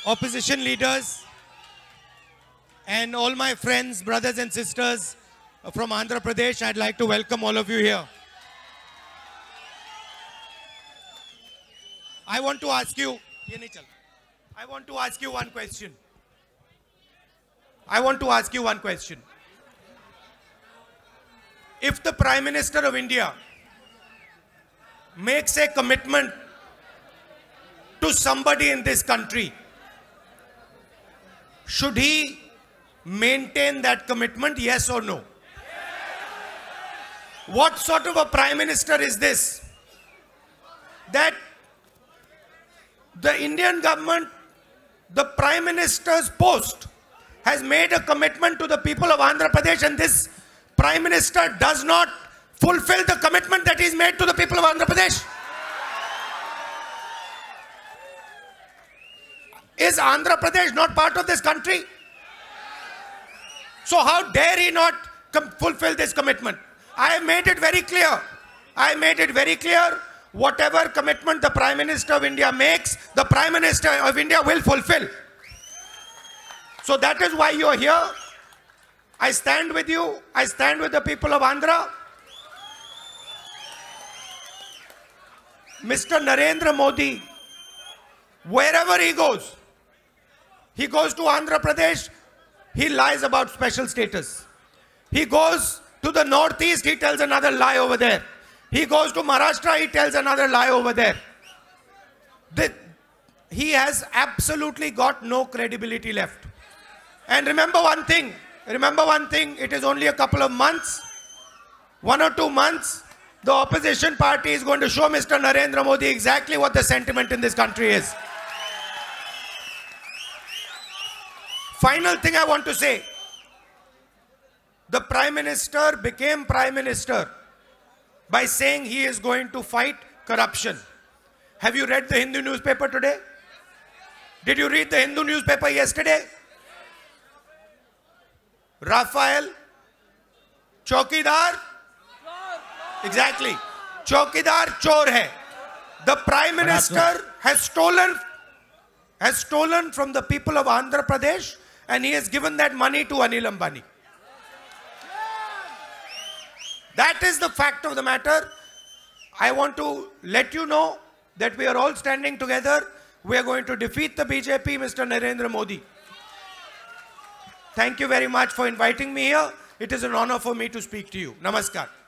opposition leaders, and all my friends, brothers and sisters from Andhra Pradesh, I'd like to welcome all of you here. I want to ask you one question. If the Prime Minister of India makes a commitment to somebody in this country, should he maintain that commitment, yes or no? What sort of a Prime Minister is this? That the Indian government, the Prime Minister's post, has made a commitment to the people of Andhra Pradesh, and this Prime Minister does not fulfill the commitment that he's made to the people of Andhra Pradesh. Is Andhra Pradesh not part of this country? So how dare he not fulfill this commitment? I have made it very clear. Whatever commitment the Prime Minister of India makes, the Prime Minister of India will fulfill. So that is why you are here. I stand with you. I stand with the people of Andhra. Mr. Narendra Modi, wherever he goes to Andhra Pradesh, he lies about special status. He goes to the northeast, he tells another lie over there. He goes to Maharashtra, he tells another lie over there. He has absolutely got no credibility left. And remember one thing, it is only a couple of months, 1 or 2 months, the opposition party is going to show Mr. Narendra Modi exactly what the sentiment in this country is. Final thing I want to say, the Prime Minister became Prime Minister by saying he is going to fight corruption. Have you read the Hindu newspaper today? Did you read the Hindu newspaper yesterday? Rafael, Chaukidar, exactly, Chaukidar chor hai. The Prime Minister has stolen from the people of Andhra Pradesh, and he has given that money to Anil Ambani. That is the fact of the matter. I want to let you know that we are all standing together. We are going to defeat the BJP, Mr. Narendra Modi. Thank you very much for inviting me here. It is an honor for me to speak to you. Namaskar.